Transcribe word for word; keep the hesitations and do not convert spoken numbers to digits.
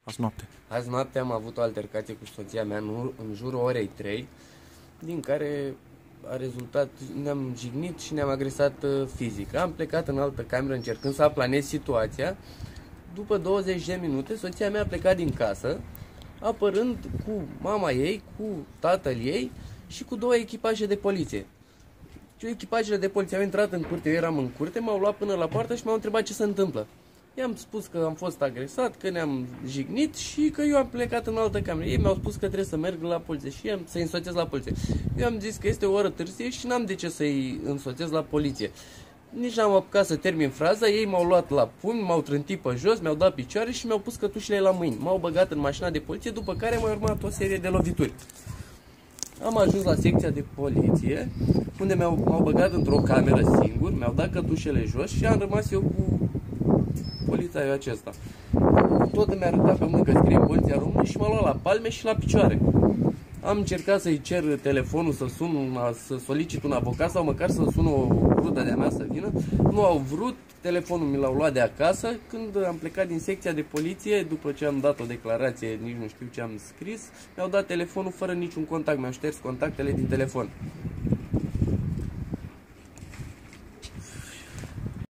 Azi noapte. Azi noapte am avut o altercație cu soția mea în, în jurul orei trei, din care a rezultat, ne-am jignit și ne-am agresat fizic. Am plecat în altă cameră încercând să aplanez situația. După douăzeci de minute, soția mea a plecat din casă, apărând cu mama ei, cu tatăl ei și cu două echipaje de poliție. Și echipajele de poliție au intrat în curte, eu eram în curte, m-au luat până la poartă și m-au întrebat ce se întâmplă. I-am spus că am fost agresat, că ne-am jignit și că eu am plecat în altă cameră. Ei mi-au spus că trebuie să merg la poliție și să-i însoțesc la poliție. Eu am zis că este o oră târzie și n-am de ce să-i însoțesc la poliție. Nici n-am apucat să termin fraza, ei m-au luat la pumni, m-au trântit pe jos, mi-au dat picioare și mi-au pus cătușile la mâini. M-au băgat în mașina de poliție, după care m-a urmat o serie de lovituri. Am ajuns la secția de poliție, unde m-au băgat într-o cameră singur, mi-au dat cătușele jos și am rămas eu cu polițaiul acesta. Tot mi-a arătat pe mână că scrie Poliția Română și m-a luat la palme și la picioare. Am încercat să-i cer telefonul, să sun, una, să solicit un avocat sau măcar să sun o rudă de-a mea să vină. Nu au vrut, telefonul mi l-au luat de acasă. Când am plecat din secția de poliție, după ce am dat o declarație, nici nu știu ce am scris, mi-au dat telefonul fără niciun contact, mi-au șters contactele din telefon.